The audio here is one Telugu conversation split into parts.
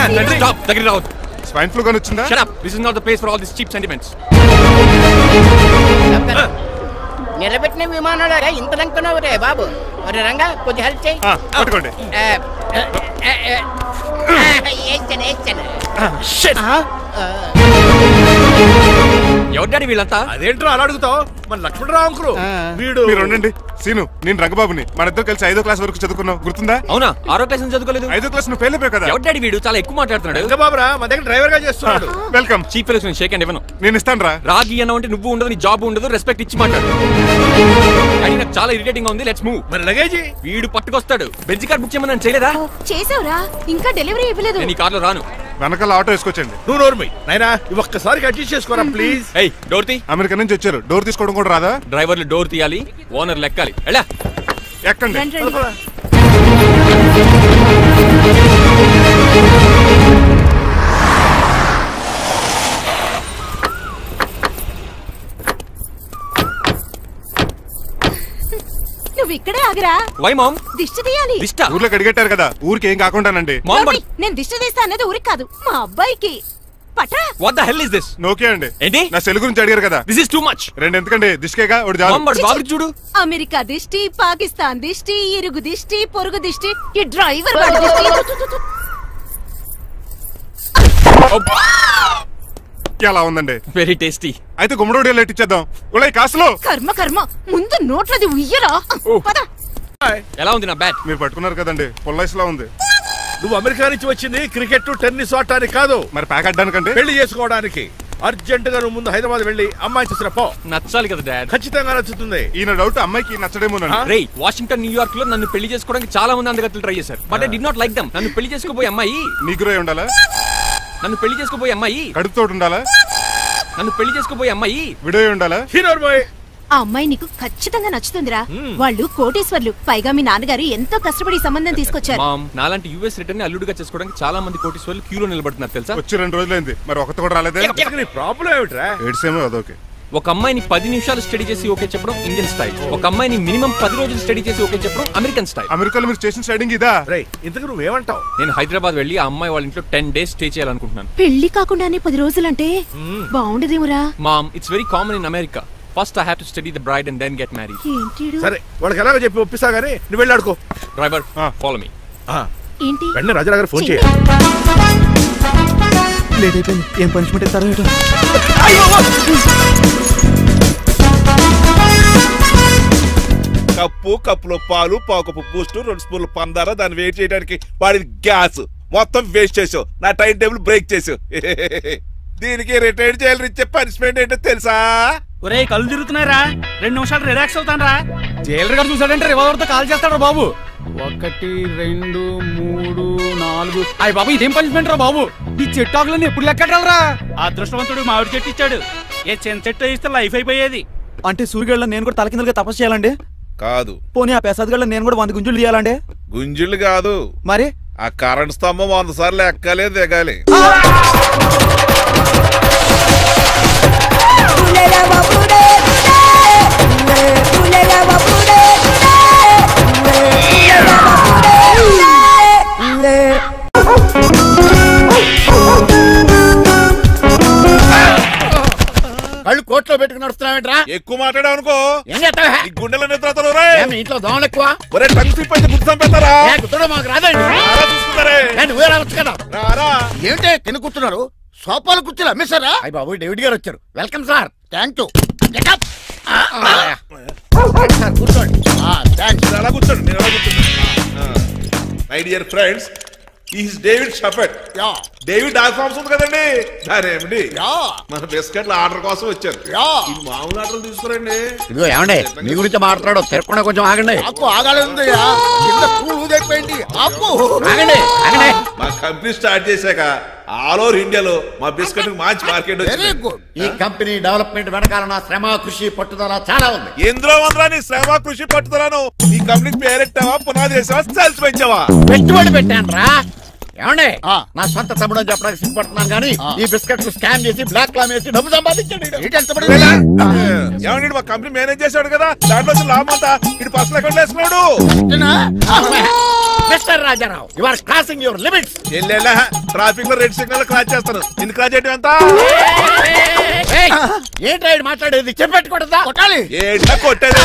Stop. దగ్గరికి రావద్దు. స్వైన్ ఫ్లూ గాని వచ్చిందా? Shut up. This is not the place for all these cheap sentiments. నిలబెట్టిన విమానాలు ఇంత లంకున్నావు రే బాబు. మరి రంగా కొద్ది హెల్ప్ చేయి. పట్టుకోండి. ఎవరు డాడీ వీళ్ళంతా? అదేంట్రా అలా అడుగుతావు? మన లక్ష్మణరావు అంకులు వీడు. మీరు ఉండండి. సీను, నేను రంగబాబుని. మన ఇద్దరు కలిసి 5వ క్లాస్ వరకు చదువుకున్నాం, గుర్తుందా? అవునా? 6వ క్లాస్ నుంచి చదువుకోలేదు? 5వ క్లాస్ నువ్వు ఫెయిల్ అయిపోయావు కదా. ఎవరు డాడీ వీడు? చాలా ఎక్కువ మాట్లాడుతున్నాడు. రంగబాబురా, మన దగ్గర డ్రైవర్ గా చేస్తున్నాడు. వెల్కమ్. చీఫ్ ఫెలోస్ నేను షేక్ అండ్ ఇవ్వను. నేను ఇస్తాను రా. రాగి అన్న అంటే నువ్వు ఉండదు, నీ జాబ్ ఉండదు, రెస్పెక్ట్ ఇచ్చి మాట్లాడు. డాడీ నాకు చాలా ఇరిటేటింగ్ గా ఉంది. Let's move. మరి లగేజ్ వీడు పట్టుకొస్తాడు. బెంజ్ కార్ బుక్ చేయమని చేయలేదా? చేసావురా, ఇంకా డెలివరీ ఇవ్వలేదు. నేను ఈ కార్లో రాను. వెనకాల ఆటో వేసుకొచ్చండి. నువ్వు నోర్మై నాయనా, ఒక్కసారి అడ్జస్ట్ చేసుకోరా ప్లీజ్. ఏయ్, డోర్ తీ. అమెరికా నుంచి వచ్చారు, డోర్ తీసుకోవడం కూడా రాదా? డ్రైవర్లు డోర్ తీయాలి, ఓనర్ లెక్కాలి. ఎలా ఎక్కండి. నువ్వు ఇక్కడే ఆగిరా. Why ma'am? దిష్టి తీయాలి. దిష్ట? ఊర్లో కడిగట్టారు కదా, ఊరికి ఏం కాకుండానండి. నేను దిష్టి తీస్తా అనేది ఊరికి కాదు, మా అబ్బాయికి. పట్రా. What the hell is this? నోకే అండి. ఏంటి? నా సెల్ గురించి అడిగారు కదా. This is too much. రెండు ఎందుకండి, దిష్కేగా ఒకటి చాలు. బాబు చూడు. అమెరికా దిష్టి, పాకిస్తాన్ దిష్టి, ఇరుగు దిష్టి, పొరుగు దిష్టి, ఈ డ్రైవర్ వాడి దిష్టి. ఎలా ఉందండి? Very tasty. అయితే గుమ్మడి లైట్ ఇచ్చేద్దాం. ఉలై కాసులో. కర్మ కర్మ, ముందు నోట్లది ఉయ్యరా. ఎలా ఉంది నా బ్యాట్? మీరు పట్టుకున్నారు కదండి, పొల్లైస్ లా ఉంది. నువ్వు అమెరికా నుంచి వచ్చింది క్రికెట్ టెన్నిస్ ఆడటానికి కాదు, మరి ప్యాక్ అడ్డానికంటే. పెళ్లి చేసుకోవడానికి. అర్జెంట్ గా నువ్వు ముందు హైదరాబాద్ వెళ్ళి అమ్మాయి చూసిన పో. నచ్చాలి కదా డాడ్. ఖచ్చితంగా నచ్చుతుంది. ఈయన డౌట్ అమ్మాయికి నచ్చడేమోనండి. రేయ్, వాషింగ్టన్ న్యూయార్క్ లో నన్ను పెళ్లి చేసుకోవడానికి చాలా మంది అందగత్తలు ట్రై చేశారు. But I did not like them. నన్ను పెళ్లి చేసుకోబోయే అమ్మాయి నీగురై ఉండాలా? నన్ను పెళ్లి చేసుకోబోయే అమ్మాయి కడుపుతో ఉండాలా? నన్ను పెళ్లి చేసుకోబోయే అమ్మాయి విడో ఉండాలా? Hero boy. ఆ అమ్మాయి నీకు ఖచ్చితంగా నచ్చుతుందిరా. వాళ్ళు కోటీశ్వర్లు, పైగా మీ నాన్నగారు ఎంతో కష్టపడి సంబంధం తీసుకొచ్చారు. మామ్, నాలాంటి యుఎస్ రిటర్న్ అల్లుడిగా చేసుకోవడానికి చాలా మంది కోటీశ్వర్లు క్యూలో నిలబడుతున్నారు తెలుసా? వచ్చి 2 రోజులైంది, మరి ఒకటి కూడా రాలేదే. ప్రాబ్లం ఏమిట్రా? ఏడ్సేమో అదొకే. ఒక అమ్మాయిని 10 నిమిషాలు స్టడీ చేసి ఓకే చెప్పడం ఇండియన్ స్టైల్. ఒక అమ్మాయిని మినిమం 10 రోజులు స్టడీ చేసి ఓకే చెప్పడం అమెరికన్ స్టైల్. అమెరికాలో మీరు చేసిన స్టడీంగ్ ఇదా? ఇంతకు నువ్వేమంటావు? నేను హైదరాబాద్ వెళ్ళి ఆ అమ్మాయి వాళ్ళ ఇంట్లో 10 days స్టే చేయాలనుకుంటున్నాను. పెళ్లి కాకుండానే 10 రోజులంటే బాగుండదేమురా? Mom, it's very common in America. First I have to study the bride and then get married. సరే, వాళ్ళకి ఎలాగో చెప్పి ఒప్పిస్తా గానీ నువ్వు వెళ్ళి ఆడుకో. Driver, follow me. ఏంటి? వెంటనే రాజా గారు ఫోన్ చేయాలి. లేట్ అయిపోయింది. ఏం పనిష్మెంట్ ఇస్తారో ఏంటో. కప్పులో పాలు, పావుకప్పు బూస్ట్, 2 స్పూన్లు పందార, దాన్ని వెయిట్ చేయడానికి వాడిది గ్యాస్ మొత్తం వేస్ట్ చేసావు. నా టైం టేబుల్ బ్రేక్ చేసావు. దీనికి రిటైర్ చేయాలని ఇచ్చే పనిష్మెంట్ ఏంటో తెలుసా? ఒరే, కళ్ళు తిరుగుతున్నారా? 2 నిమిషాలు రిలాక్స్ అవుతాను రా. జైలర్ గారు చూసాడంటే రివాల్వర్ తో కాల్ చేస్తాడు బాబు. 1 2 3 4. అయ్య బాబు, ఇదేం పనిష్మెంట్ రా బాబు? ఈ చెట్టు ఆకులన్నీ ఎప్పుడు లెక్కడరా? అదృష్టవంతుడు మామిడి చెట్టు ఇచ్చాడు. ఏ చిన్న చెట్టు ఇస్తే లైఫ్ అయిపోయేది. అంటే సూర్యుగళ్ళ నేను కూడా తలకిందలుగా తపస్సు చేయాలండి? కాదు. పోనీ ఆ పెసాద్ నేను కూడా 100 గుంజులు తీయాలండి? గుంజులు కాదు, మరి ఆ కరెంట్ స్తంభం 100 సార్లు ఎక్కాలి, దిగాలి. కళ్ళు కోట్లో పెట్టుకుని నడుస్తున్నావేంట్రా? ఎక్కువ మాట్లాడావు అనుకో గుండెల నిద్రతలు. ఇంట్లో దోమలు ఎక్కువ. ఒరే, టంగ్ స్లిప్ అయితే గుర్తు చంపేస్తారా? మాకు రాదండి. నువ్వే రావచ్చు కదా. ఏంటే తిని కూర్చున్నారు? సోఫాలు కూర్చొని అమ్మేశారా? అయ్యి బాబు, డేవిడ్ గారు వచ్చారు. Welcome sir. Thank you. కూర్చోండి. అలా కూర్చోండి, నేను అలా కూర్చోండి. My dear friends, is David Shepherd. David dog farms ఉంది కదండి, దానేమిటి మన బిస్కెట్ల ఆర్డర్ కోసం వచ్చారు. మామూలు ఆర్డర్ తీసుకురండి. ఇదిగో ఏమండి, మీ గురించి మాట్లాడు, తిరగకుండా కొంచెం ఆగండి. మా కంపెనీ స్టార్ట్ చేశాక ఆల్ ఓవర్ ఇండియాలో మా బిస్కెట్ మంచి మార్కెట్. ఈ కంపెనీ డెవలప్మెంట్ వెనకాల నా శ్రమ, కృషి, పట్టుదల చాలా ఉంది. ఎందులో ఉందా నీ శ్రమ, కృషి, పట్టుదలను? ఈ కంపెనీకి పేరెట్టావా, పునాది వేసావా, సేల్స్ పెంచావా? పెట్టుబడి పెట్టాను రా. ఏమండి, నా సొంత తమ్ముడు అని చెప్పడానికి సిగ్గుపడుతున్నాను కానీ ఈ బిస్కెట్లు స్కామ్ చేసి బ్లాక్ క్లామ్ వేసి డబ్బు సంపాదించండి. ఏమండి, మా కంపెనీ మేనేజ్ చేశాడు కదా, దాంట్లో లాభం అంతా ఇటు పర్సనల్ అకౌంట్ వేసుకున్నాడు. Mister Rajarao you are crossing your limits. చెల్లెలా ట్రాఫిక్ లో రెడ్ సిగ్నల్ క్రాస్ చేస్తాను. నిన్ను క్రాస్ చేయడం ఎంత? ఏంటి ఆయన మాట్లాడేది? చెప్పెట్టుకూడదా? కొట్టాలి. ఏంటా కొట్టేది?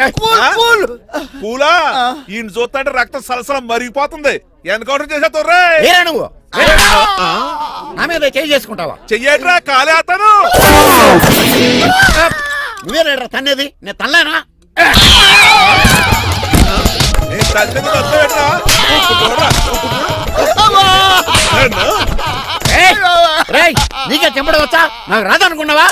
పూలా ఈయన చూస్తుంటే రక్తం సలసలం మరిగిపోతుంది. ఎన్కౌంటర్ చేసా తొర్రే. ఏరా నువ్వు నా మీద చేయి చేసుకుంటావా? చెయ్యేట్రా కాలే అతను. నువ్వేరా తన్నేది? నేను తనలేనా? నీకే చెంపడం వచ్చా? నాకు రాదనుకున్నావా?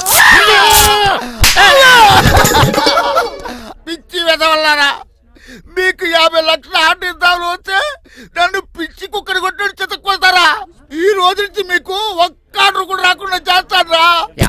పిచ్చి వెదవల్లారా, మీకు 50 లక్షల ఆటిద్దాలు వస్తే నన్ను పిచ్చి కుక్కడి కొట్టి చెతక్కుపోతారా? ఈ రోజు నుంచి మీకు ఒక్క ఆర్డర్ కూడా రాకుండా చేస్తారా?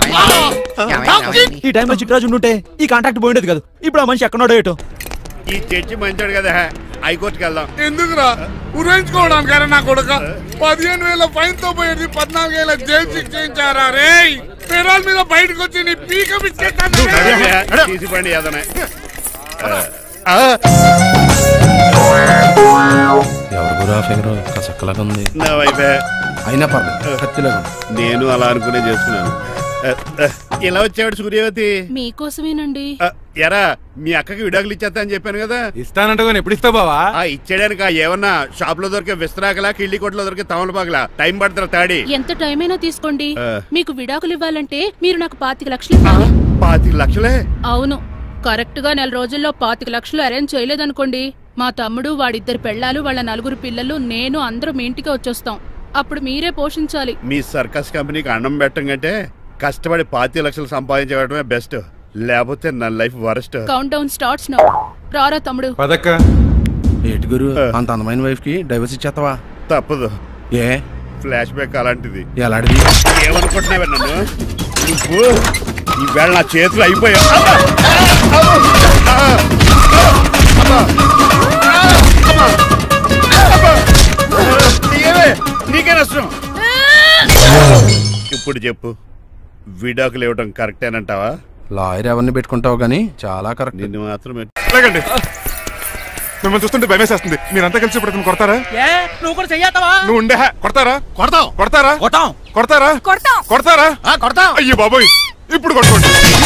ఈ టైంలో చిట్రాజు ఉంటే ఈ కాంటాక్ట్ పోయిండేది కదా. ఇప్పుడు ఆ మనిషి ఎక్కడో ఏటో. ఈ చర్చి మంచాడు కదా, హైకోర్టుకి వెళ్దాం. ఎందుకురా ఉరేంచుకోవడానికి? నా కొడుక 15,000 ఫైన్ తో పోయేది 14,000 జైలు శిక్ష చేయించారా రే? పెరాల మీద బయటకు వచ్చి నీ పీక బిచ్చేస్తాను. తీసిపోండి ఏదైనా. నా వైపే అయినా పర్లేదు, కత్తిలాగా నేను అలా అనుకునే చేస్తున్నాను. ఇలా వచ్చాడు సూర్యవతి. మీకోసమేనండి. ఎరా మీ అక్కకి విడాకులు ఇచ్చేస్తా అని చెప్పాను కదా. ఇస్తానంటే ఎప్పుడు ఇస్తావు బావా? ఇచ్చేయడానికి ఏమన్నా షాప్ లో దొరికే విస్తరాకలా, కిళ్ళి కొట్లో దొరికే తమలపాకలా టైం పడతారా? తాడి ఎంత టైం అయినా తీసుకోండి. మీకు విడాకులు ఇవ్వాలంటే మీరు నాకు 25 లక్షలు ఇవ్వాలి. 25 లక్షలే? అవును, కరెక్ట్ గా 4 రోజుల్లో 25 లక్షలు అరేంజ్ చేయలేదనుకోండి, మా తమ్ముడు, వాడిద్దరు పెళ్ళాలు, వాళ్ళ 4 పిల్లలు, నేను అందరూ మీ ఇంటికి వచ్చేస్తాం. అప్పుడు మీరే పోషించాలి. మీ సర్కస్ కంపెనీకి అన్నం పెట్టం కంటే కష్టపడి 25 లక్షలు సంపాదించడమే బెస్ట్. లేకపోతే నా life worst. Countdown starts now. రారా తమ్ముడు. పదక్క. ఏటి గురు, అంత అందమైన వైఫ్ కి డైవర్స్ ఇచ్చేస్తావా? తప్పదు. ఏ ఫ్లాష్ బ్యాక్ అలాంటిది. ఎలాంటిది? ఏమనుకుంటున్నావా నన్ను? నువ్వు ఈవేళ నా చేతులు అయిపోయా. నీకే నష్టం. ఇప్పుడు చెప్పు, విడాకులు ఇవ్వడం కరెక్టేనంటావా? లాయర్ ఎవరిని పెట్టుకుంటావు గానీ చాలా కరెక్ట్. నిన్ను మాత్రమే. లేకండి, మిమ్మల్ని చూస్తుంటే భయమేసేస్తుంది. మీరంతా కలిసి ఇప్పుడు కొడతారా? నువ్వు కూడా చెయ్యతావా? నువ్వు ఉండే కొడతారా? కొడతాం. కొడతారా? కొట్టాం. కొడతారా? కొడతారా? కొడతాం. అయ్యో బాబోయ్, ఇప్పుడు కొట్టుకోండి.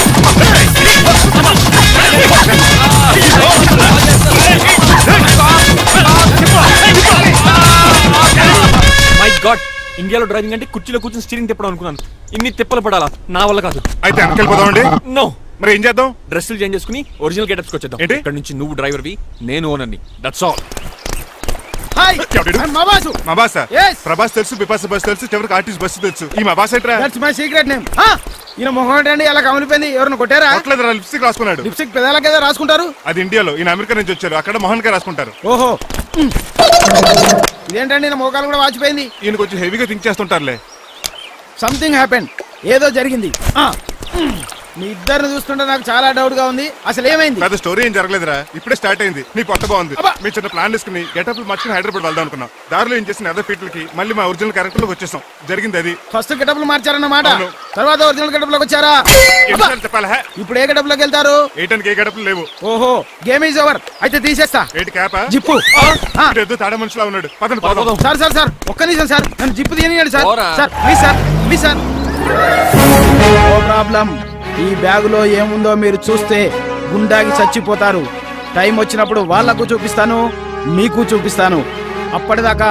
మై గాడ్, ఇండియాలో డ్రైవింగ్ అంటే కుర్చీలో కూర్చొని స్టీరింగ్ తిప్పడం అనుకున్నాను. ఇన్ని తిప్పలు పడాలా? నా వల్ల కాదు. అయితే వెనకెళ్ళిపోదామండి. నో. మరి ఏం చేద్దాం? డ్రెస్సులు చేంజ్ చేసుకుని ఒరిజినల్ గెటప్స్ వచ్చేద్దాం. ఏంటి? ఇక్కడ నుంచి నువ్వు డ్రైవర్వి, నేను ఓనర్ని. That's all. హాయ్, ఎవడు? మా బాసు. మా బాసా? Yes. ప్రభాస్ తెలుసు, బిపాస బస్ తెలుసు, చివరికి ఆర్టిస్ట్ బస్సు తెలుసు. ఈ మా బాస్ ఏంట్రా? That's my secret name. ఈయన మొహం ఏంటండి అలా కమిలిపోయింది? ఎవరిని కొట్టారా? కొట్టలేదురా, లిప్స్టిక్ రాసుకున్నాడు. లిప్స్టిక్ పెదాల కదా రాసుకుంటారు? అది ఇండియాలో, ఈయన అమెరికా నుంచి వచ్చారు. అక్కడ మోహన్ గారు రాసుకుంటారు. ఓహో, ఇదేంటండి నా మోకాలు కూడా వాచిపోయింది. ఈయన కొంచెం హెవీగా థింక్ చేస్తుంటారులే. సంథింగ్ హ్యాపెన్, ఏదో జరిగింది. మీ ఇద్దరిని చూస్తుంటే నాకు చాలా డౌట్ గా ఉంది. అసలు ఏమైంది? పెద్ద స్టోరీ ఏం జరగలేదురా, ఇప్పుడే స్టార్ట్ అయింది. నీ కొత్త బాగుంది. మీ చిన్న ప్లాన్ తీసుకుని గెటప్లు మార్చుకుని హైదరాబాద్ వెళ్దాం అనుకున్నాం. దారిలో ఏం చేసిన అదర్ ఫీట్లకి మళ్ళీ మా ఒరిజినల్ క్యారెక్టర్ లోకి వచ్చేసాం. జరిగింది అది. ఫస్ట్ గెటప్లు మార్చారన్నమాట, అవును. తర్వాత ఒరిజినల్ గెటప్ లోకి వచ్చారా? ఎన్నిసార్లు చెప్పాలా? ఇప్పుడు ఏ గెటప్ లోకి వెళ్తారు? ఏటానికి ఏ గెటప్లు లేవు. ఓహో, గేమ్ ఈజ్ ఓవర్. అయితే తీసేస్తా. ఏటి క్యాపా? జిప్పు. ఎద్దు తాడ మనుషులా ఉన్నాడు. పదండి పోదాం. సార్ సార్ సార్, ఒక్క నిమిషం సార్, నన్ను జిప్పు తీయనియండి సార్. పోరా. Sir please sir, please sir. No problem. ఈ బ్యాగులో ఏముందో మీరు చూస్తే గుండాకి చచ్చిపోతారు. టైం వచ్చినప్పుడు వాళ్లకు చూపిస్తాను, మీకు చూపిస్తాను. అప్పటిదాకా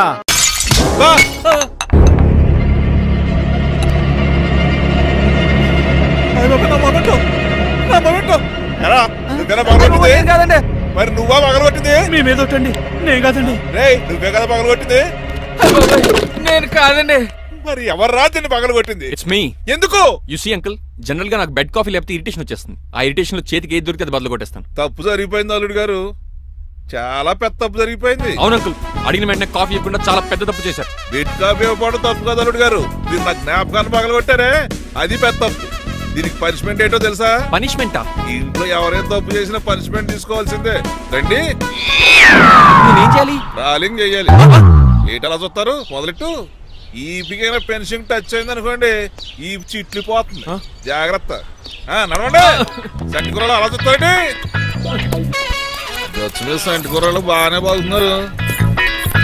కాదండి. మరి నువ్వా పగలగొట్టింది? మీ మీద ఒట్టండి. నేను కాదండి. రేయ్, నువ్వే కదా పగలగొట్టింది? నేను కాదండి. మరి ఎవర్రా దీన్ని పగలగొట్టింది? It's me. ఎందుకు? యు సీ అంకుల్, జనరల్ గా నాకు బెడ్ కాఫీ లేకపోతే ఇరిటేషన్ వచ్చేస్తుంది. ఆ ఇరిటేషన్ లో చేతికి ఏది దొరికితే అది బదులు కొట్టేస్తాను. తప్పు జరిగిపోయింది అల్లుడు గారు, చాలా పెద్ద తప్పు జరిగిపోయింది. అవును అంకుల్, అడిగిన వెంటనే కాఫీ ఇవ్వకుండా చాలా పెద్ద తప్పు చేశారు. బెడ్ కాఫీ ఇవ్వడం తప్పు కదా అల్లుడు గారు, దీన్ని నా జ్ఞాపకాన్ని పగలగొట్టారే, అది పెద్ద తప్పు. దీనికి పనిష్మెంట్ ఏంటో తెలుసా? పనిష్మెంటా? ఇంట్లో ఎవరైనా తప్పు చేసినా పనిష్మెంట్ తీసుకోవాల్సిందే. రండి, నేనేం చేయాలి? రాలింగ్ చెయ్యాలి. ఏటలా చూస్తారు? మొదలెట్టు. ఈ బిగైన పెన్షన్ టచ్ అయింది అనుకోండి, ఈ చిట్లు పోతుంది. జాగ్రత్త. నడవండి. సంటి కూరలు అలా చూస్తారండి. సంటి కూరలు బాగానే బాగుతున్నారు.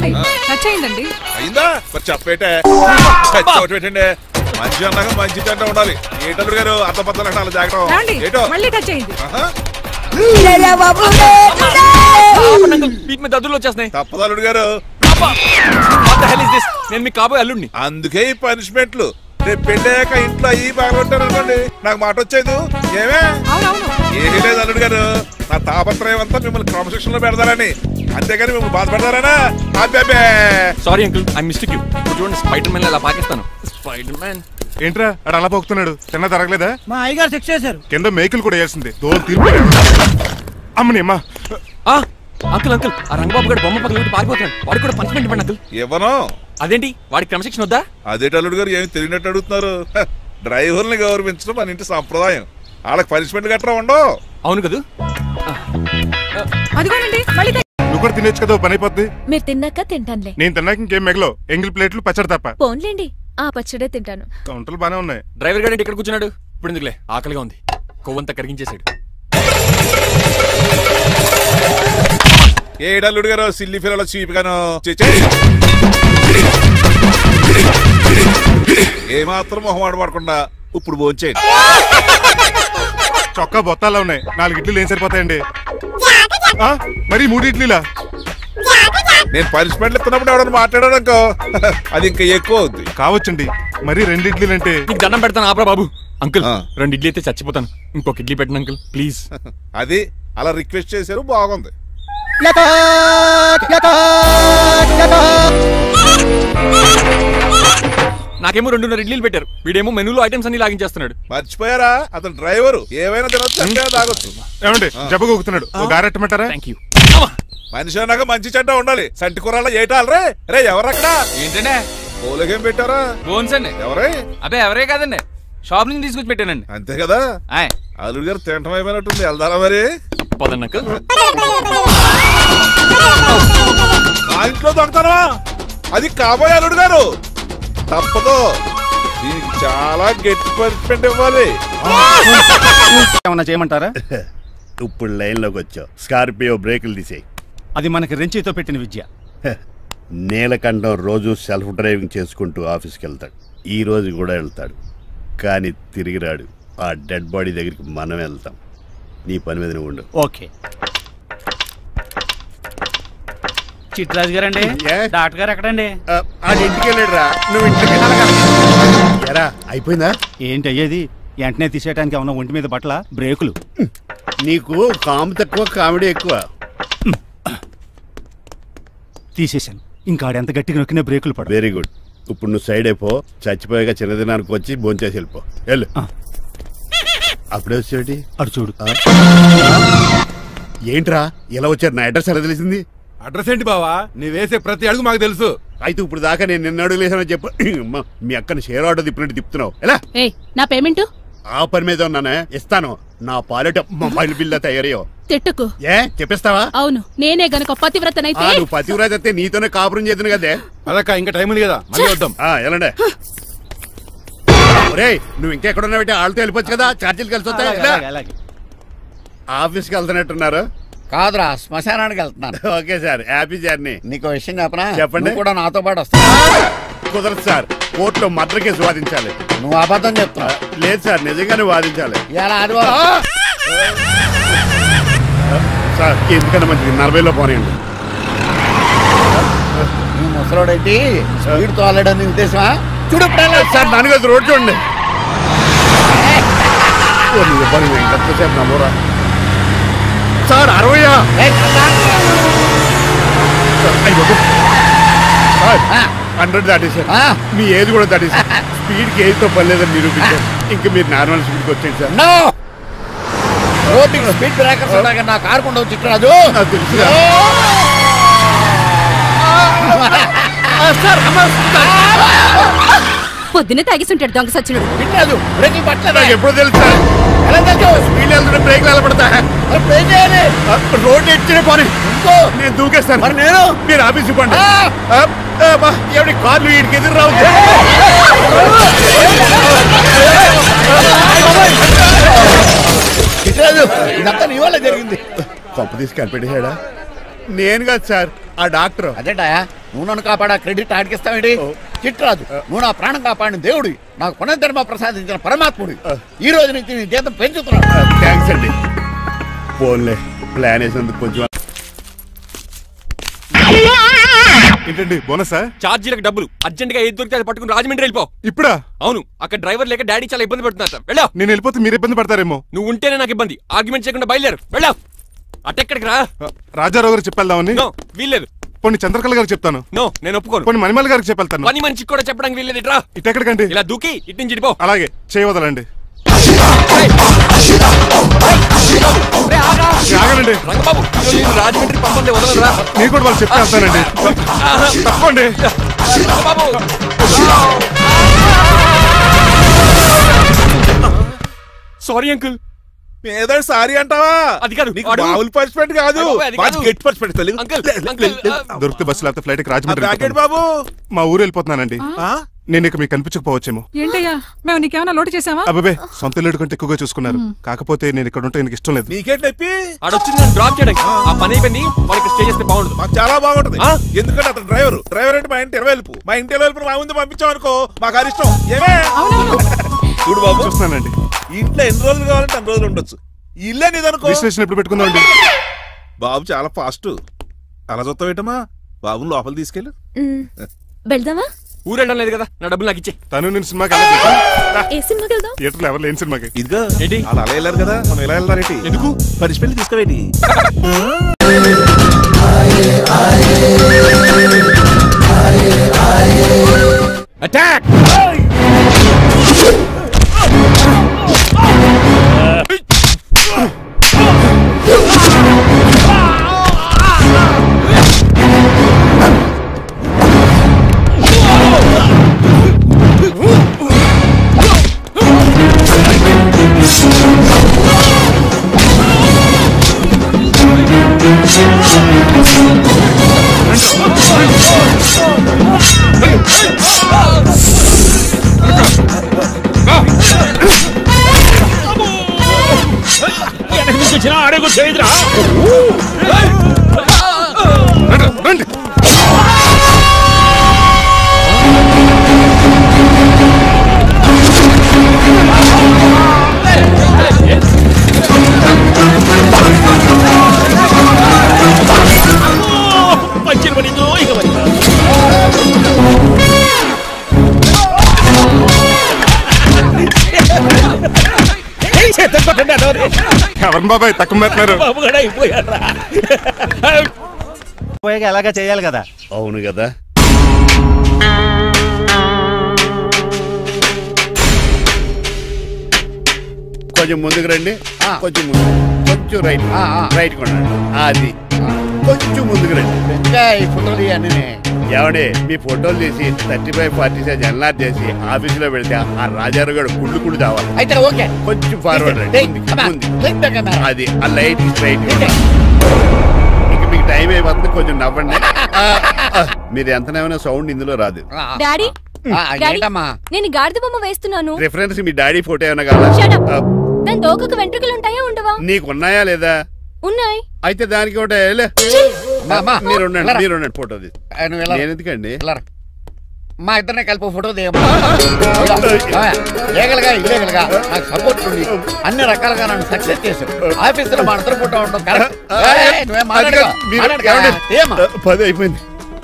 ఏమండి టచ్ అయిందండి. అయిందా మరి చెప్పేటే పెట్టండి. మంచి అన్నాక మంచి తింటా ఉండాలి. ఏటల్లుడు గారు అర్థపత్రాలు అలా జాగ్రత్త. ఏటో మళ్ళీ టచ్ అయింది. దద్దులు వచ్చేస్తున్నాయి. తప్పదల్లుడు గారు. నేను మీకు కాబోయే అల్లుడిని. అందుకే ఈ పనిష్మెంట్లు. రేపు పెళ్ళాక ఇంట్లో అయ్యి బాగుంటారు అనుకోండి, నాకు మాట వచ్చేది ఏమే ఏమీ లేదు అల్లుడు గారు. నా తాపత్రయం అంతా మిమ్మల్ని క్రమశిక్షణ లో పెడతారని, అంతేగాని మిమ్మల్ని బాధపడతారనా? Sorry uncle, I mistake you. చూడండి స్పైడర్ మ్యాన్ అలా పాకిస్తాను. స్పైడర్ మ్యాన్ ఏంట్రా అడు అలా పోతున్నాడు? తిన్నా తరగలేదా? మా అయ్యగారు శిక్ష చేశారు. కింద మేకులు కూడా వేయాల్సిందే. దోలు తీర్పు అమ్మని అమ్మా. అంకుల్ అంకుల్ ఆ రంగబాబు గారు బొమ్మ పక్కన పారిపోతున్నాడు. వాడికి కూడా పనిష్మెంట్ ఇవ్వండి అంకుల్. ఇవ్వను. అదేంటి వాడికి క్రమశిక్షణ వద్దా? అదేంటి అల్లుడు గారు ఏమి తెలియనట్టు అడుగుతున్నారు? డ్రైవర్ని గౌరవించడం మన ఇంటి సంప్రదాయం. వాళ్ళకి పనిష్మెంట్ గట్రా ఉండవు. అవును కదా. అదిగోనండి మళ్ళీ. నువ్వు కూడా తినేచ్చు కదా, పని అయిపోద్ది. మీరు తిన్నాక తింటానులే. నేను తిన్నాక ఇంకేం మిగలవు. ఎంగిల్ ప్లేట్లు పచ్చడి తప్ప. పోన్లేండి, ఆ పచ్చడే తింటాను. కౌంటర్లు బానే ఉన్నాయి. డ్రైవర్ గారు ఇక్కడ కూర్చున్నాడు. ఇప్పుడు ఎందుకులే, ఆకలిగా ఉంది. కొవ్వంతా కరిగించేశాడు. ఏడల్లుడు గారు సిల్లి ఫిరలో చీపిగాను ఏమాత్రం మొహమాట పడకుండా ఇప్పుడు భోంచేయండి. చొక్కా బొత్తాల్లో ఉన్నాయి. 4 ఇడ్లీలు ఏం సరిపోతాయండి? మరి 3 ఇడ్లీలా? నేను పనిష్మెంట్లు ఇస్తున్నప్పుడు ఎవడన్నా మాట్లాడాడు అనుకో, అది ఇంకా ఎక్కువ అవుద్ది. కావచ్చండి, మరి 2 ఇడ్లీలు అంటే. నీకు దండం పెడతాను ఆపరా బాబు. అంకుల్ 2 ఇడ్లీ అయితే చచ్చిపోతాను. ఇంకొక ఇడ్లీ పెట్టండి అంకుల్ ప్లీజ్. అది అలా రిక్వెస్ట్ చేశారు, బాగుంది. నాకేమో 2 ఇడ్లీలు పెట్టారు. వీడేమో మెనూలో ఐటమ్స్ అన్ని లాగించేస్తున్నాడు. మర్చిపోయారా, అతను డ్రైవర్. ఏమైనా తినొచ్చు, అంటే తాగొచ్చు. ఏమండి జబ్బగొక్కుతున్నాడు, ఓ గారెట్టమంటారా? Thank you. మనిషి అన్నాక మంచి చెడ్డ ఉండాలి. సంటి కూరల్లో ఏటాలరే. రే ఎవరక్కడ? ఏంటంటే పోలేకేం పెట్టారా? బోన్స్ అండి. ఎవరే? అబ్బే ఎవరే కాదండి, షాప్ నుంచి తీసుకొచ్చి పెట్టానండి. అంతే కదా. అల్లుడు గారు తింటం అయిపోయినట్టుంది. వెళ్దారా మరి? పదండి అంకుల్. మా ఇంట్లో దొంగతారా? అది కాబోయే అల్లుడు గారు. తప్పదు, దీనికి చాలా గట్టి పనిష్మెంట్ ఇవ్వాలి. ఏమన్నా చేయమంటారా? ఇప్పుడు లైన్ లోకి వచ్చావు. స్కార్పియో బ్రేకులు తీసేయి. అది మనకి రెంచితో పెట్టిన విద్య. నీలకంఠం రోజు సెల్ఫ్ డ్రైవింగ్ చేసుకుంటూ ఆఫీస్కి వెళ్తాడు. ఈ రోజు కూడా వెళ్తాడు, కానీ తిరిగి రాడు. ఆ డెడ్ బాడీ దగ్గరికి మనం వెళ్తాం. నీ పని మీద నువ్వు ఉండు. ఓకే. చిట్రాజు గారండి, డాక్టర్ గారు ఎక్కడండి? ఇంటికి వెళ్ళాడు రా. నువ్వు ఇంటికి ఎరా అయిపోయిందా? ఏంటి అయ్యేది? వెంటనే తీసేయడానికి ఏమన్నా ఒంటి మీద బట్టల బ్రేకులు? నీకు కాము తక్కువ, కామెడీ ఎక్కువ. తీసేశాను. ఇంకా ఆడెంత గట్టిగా నొక్కినా బ్రేకులు పడ. Very good. ఇప్పుడు నువ్వు సైడ్ అయిపో. చచ్చిపోయాక చిన్నదినానికి వచ్చి భోంచేసి వెళ్ళిపో. వెళ్ళు. అప్పుడే వచ్చేటి అటు చూడు. ఏంట్రా ఇలా వచ్చారు? నా అడ్రస్ ఎలా తెలిసింది? అడ్రస్ ఏంటి బావా? నీ వేసే ప్రతి అడుగు మాకు తెలుసు. అయితే ఇప్పుడు దాకా నేను నిన్న అడుగులేసానని చెప్పు. మీ అక్కని షేర్ ఆర్డర్ తిప్పినట్టు తిప్పుతున్నావు. ఎలా? నా పేమెంట్ ఆ పని మీద ఉన్నానే, ఇస్తాను. నా పాలెట మొబైల్ బిల్లా తయారయ్యో. తిట్టుకు. ఏ చెప్పిస్తావా? అవును, నేనే గనక పతివ్రతనైతే. నువ్వు పతివ్రత అయితే నీతోనే కాపురం చేతును కదే. అదక్క ఇంకా టైం ఉంది కదా, మళ్ళీ వద్దాం. ఎలాండే నువ్వు ఇంకెక్కడున్నా పెట్టి వాళ్ళతో వెళ్ళిపోవచ్చు కదా. ఛార్జీలు కలిసి వస్తాయి. ఆఫీస్కి వెళ్తున్నట్టున్నారు? కాదురా, శ్మశానానికి వెళ్తున్నాను. Okay sir, happy journey. నీకు విషయం చెప్పనా? చెప్పండి. కూడా నాతో పాటు వస్తా. కుదరదు సార్, కోర్టులో మర్డర్ కేసు వాదించాలి. నువ్వు అబద్ధం చెప్తావు. లేదు సార్, నిజంగానే వాదించాలి. సార్ ఎందుకన్నా మంచిది 40లో పోనీయండి. నువ్వు ముసలోడేంటి స్పీడ్ తోలడని ఉద్దేశమా? చూడు సార్, దాని కదా రోడ్ చూడండి. ఎంతసేపు నమ్మరా సార్? 60 100 దాటేశారు. మీ ఏజ్ కూడా దాటేశారు. స్పీడ్కి ఏజ్తో పని లేదని నిరూపించారు. ఇంకా మీరు నార్మల్ స్పీడ్కి వచ్చేది సార్. రోడ్డుకి స్పీడ్ బ్రేకర్స్ ఉండగా నా కారు కొండ చిట్టరాజు. నాకు తెలుసు. పొద్దున్నే తాగిస్తుంటాడు దొంగ సచ్చినుడు. చిట్టరాజు బ్రేకింగ్ పట్టలేదు. నాకు ఎప్పుడు తెలుసు సార్? ఎలా తెలుసు? స్పీడ్ వెళ్తుంటే బ్రేక్ నిలబడతా. రోడ్డు ఎచ్చిన పని నేను దూకేస్తాను. మరి నేను మీరు ఆఫీస్ ఇవ్వండి. ఎవరి కార్లు వీడికి ఎదురు రావు. ఇదంతా నీ వల్ల జరిగింది. కొంప తీసి కనిపెట్టేశాడా? నేను కాదు సార్, ఆ డాక్టర్ అదేటా నువ్వు నన్ను కాపాడా క్రెడిట్ ఆడికిస్తావేంటి చిట్రాజు నువ్వు నా ప్రాణం కాపాడిన దేవుడి నాకు పునర్ధర్మ ప్రసాదించిన పరమాత్ముడి ఈ రోజు నుంచి నీ జీతం పెంచుతున్నాను. థ్యాంక్స్ అండి. ఫోన్లే ప్లాన్ వేసినందుకు కొంచెం. ఏంటండి బోనసా? ఛార్జీలకు డబ్బులు అర్జెంట్ గా ఏది దొరికితే అది పట్టుకుని రాజమండ్రి వెళ్ళిపో. ఇప్పుడా? అవును, అక్కడ డ్రైవర్ లేక డాడీ చాలా ఇబ్బంది పడుతున్నారు. వెళ్ళా. నేను వెళ్ళిపోతే మీరు ఇబ్బంది పడతారేమో. నువ్వు ఉంటేనే నాకు ఇబ్బంది. ఆర్గ్యుమెంట్ చేయకుండా బయలుదేరు. వెళ్ళా. అటెక్కడికి రా. రాజారావు గారు చెప్పేద్దామని. వీల్లేదు. కొన్ని చంద్రకళ గారికి చెప్తాను. నో, నేను ఒప్పుకోను. కొన్ని మణిమల్ గారికి చెప్పేళ్తాను. పని మనిషికి కూడా చెప్పడానికి వీల్లేదు. ఇట్రా. ఇటెక్కడికండి? ఇలా దూకి ఇటు నుంచి ఇటుపో. అలాగే చేయవదలండి. ఆగండి రంగబాబు, రాజమండ్రి పంపండి, వదలరా. మీరు కూడా వాళ్ళు చెప్తే వెళ్తానండి. తప్పండి సారీ అంకుల్. ఏదో సారీ అంటావా? అది కాదు, మామూలు పనిష్మెంట్ కాదు, గట్టి పనిష్మెంట్. దొరికితే బస్సు లేకపోతే ఫ్లైట్ రాజమండ్రి. బాబు మా ఊరు వెళ్ళిపోతున్నానండి. నేను ఇక మీకు కనిపించకపోవచ్చేమో. ఏంటయ్యా మేము నీకేమైనా లోటు చేసావా? అబ్బాబే సొంత ఇల్లు కంటే ఎక్కువగా చూసుకున్నారు. కాకపోతే నేను ఇక్కడ ఉంటే నాకు ఇష్టం లేదు. నీకేంటి నొప్పి? ఆడొచ్చింది నన్ను డ్రాప్ చేయడానికి. ఆ పని అయిపోయింది. వాడికి స్టే చేస్తే బాగుంటుంది. మాకు చాలా బాగుంటుంది. ఎందుకంటే అతను డ్రైవర్ అంటే మా ఇంటి వెళ్ళిపు. మా ఇంటి వెళ్ళిపు మా ముందు పంపించాం అనుకో మాకు అది ఇష్టం. ఏమే చూడు బాబు, చూస్తున్నానండి. ఇంట్లో ఎన్ని రోజులు కావాలంటే అన్ని రోజులు ఉండొచ్చు. ఇల్లే నీదనుకో. రిజిస్ట్రేషన్ ఎప్పుడు పెట్టుకుందామండి? బాబు చాలా ఫాస్ట్. అలా చూస్తావు ఏంటమ్మా? బాబుని లోపల తీసుకెళ్ళు. వెళ్దామా? ఊరెళ్ళడం లేదు కదా, నా డబ్బులు నాకు ఇచ్చే. తను నేను సినిమాకి థియేటర్లో ఎవరు లేని సినిమాకి. ఇదిగో వాళ్ళు అలా వెళ్ళారు కదా, మనం ఇలా వెళ్తారేంటి? ఎందుకు పనిష్మెంట్ తీసుకోవేంటి? అటాక్! ఎవరు బాబాయ్ తక్కువ పెట్టినారు? అలాగా చేయాలి కదా. అవును కదా. కొంచెం ముందుకు రండి. కొంచెం ముందు, కొంచెం రైట్, రైట్ కొనండి. అది కొంచెం ముందుకు రండి. ఈ ఫోటోలు ఇవన్నీ ఏమండి మీ ఫోటోలు తీసి 35-40 సైజ్ ఎన్ఆర్ చేసి ఆఫీసులో పెడితే ఆ రాజారావు గారు కుళ్ళు తావాలి. అయితే ఓకే, కొంచెం ఫార్వర్డ్ రండి. అది ఆ లైట్ స్ట్రైట్. ఇక మీకు టైం అయిపోతుంది, కొంచెం నవ్వండి. మీరు ఎంతనేమైనా సౌండ్ ఇందులో రాదు. డాడీ నేను గాడిద బొమ్మ వేస్తున్నాను. రిఫరెన్స్ మీ డాడీ ఫోటో ఏమైనా కావాలా? దాని దోకకు వెంట్రుకలు ఉంటాయా ఉండవా? నీకు ఉన్నాయా లేదా? ఉన్నాయి. అయితే దానికి ఉంటాయి. మీరు ఉండండి ఫోటో తీసి. నేను ఎందుకండి మా ఇద్దరినే కలిపి ఫోటో దిగలుగా ఇల్లేగలుగా నాకు సపోర్ట్ ఉంది. అన్ని రకాలుగా నన్ను సక్సెస్ చేశారు. ఆఫీసులో మా ఇద్దరు ఫోటో ఉండడం కరెక్ట్. 10 అయిపోయింది.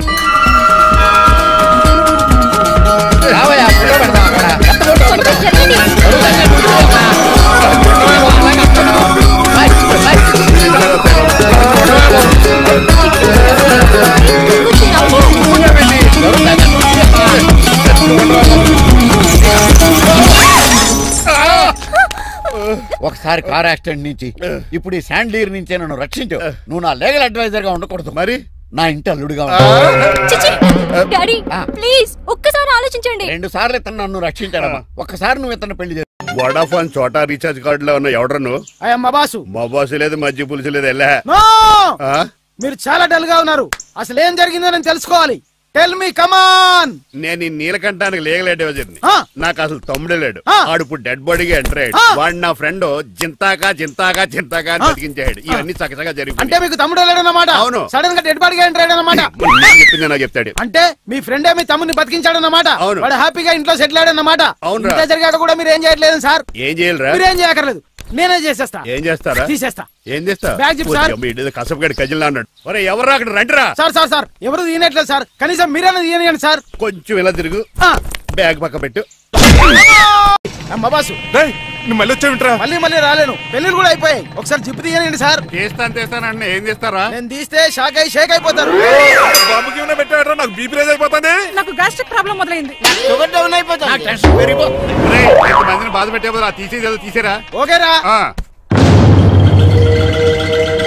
ఒకసారి కార్ యాక్సిడెంట్ నుంచి ఇప్పుడు ఈ శాండ్లీర్ నుంచే నన్ను రక్షించావు. నువ్వు నా లీగల్ అడ్వైజర్ గా ఉండకూడదు, మరి నా ఇంటి అల్లుడుగా డాడీ ప్లీజ్ ఒక్కసారి ఆలోచించండి. 2 సార్లు ఇతను నన్ను రక్షించాడమ్మా. ఒక్కసారి నువ్వు ఇతను పెళ్లి చేసి వడాఫోన్ చోటా రీఛార్జ్ కార్డులో ఉన్న ఎవడను? మా బాసు లేదు, మధ్య పులుసు లేదు. మీరు చాలా డల్ గా ఉన్నారు. అసలు ఏం జరిగిందో నేను తెలుసుకోవాలి. Tell me come on. నేను ఈ నీలకంఠానికి లేగలేడు వజర్ని. నాకు అసలు తమ్ముడే లేడు. ఆడు ఇప్పుడు డెడ్ బాడీగా ఎంటర్ అయ్యాడు. వాడు నా ఫ్రెండ్ జింతాగా జింతాగా జింతాగా బతికించాడు. ఇవన్నీ చక్కగా జరిగింది. అంటే మీకు తమ్ముడు లేడన్నమాట. అవును. సడన్ గా డెడ్ బాడీగా ఎంటర్ అయ్యాడన్నమాట. చెప్పింది నాకు చెప్తాడు. అంటే మీ ఫ్రెండే మీ తమ్ముని బతికించాడన్నమాట. అవును. వాడు హ్యాపీగా ఇంట్లో సెటిల్ అయ్యాడన్నమాట. అవును. ఇంత జరిగాక కూడా మీరు ఏం చేయట్లేదు సార్. ఏం చేయాలరా? మీరేం చేయక్కర్లేదు, నేనే చేసేస్తా. ఏం చేస్తారా? తీసేస్తా. ఏం చేస్తా? Bag zip sir. కసపగడి కజిల్లా అన్నాడు. ఒరే ఎవరు అక్కడ రండిరా. సార్ సార్ సార్ ఎవరు తీయనట్లేదు సార్. కనీసం మీరైనా తీయనియండి సార్. కొంచెం ఇలా తిరుగు. బ్యాగ్ పక్క పెట్టు. బాసు నువ్వు మళ్ళీ వచ్చావింట్రా? మళ్ళీ రాలేను. పెళ్లిళ్ళు కూడా అయిపోయాయి. ఒకసారి జిప్ తీయనండి సార్. చేస్తాను ఏం చేస్తారా? నేను తీస్తే షేక్ అయిపోతారు. బాబుకి ఏమైనా పెట్టాడరా? నాకు బీపీ రేజ్ అయిపోతుంది. నాకు గ్యాస్ట్రిక్ ప్రాబ్లం మొదలైంది. షుగర్ డౌన్ అయిపోతుంది. మందిని బాధ పెట్టే తీసేరా. ఓకేరా.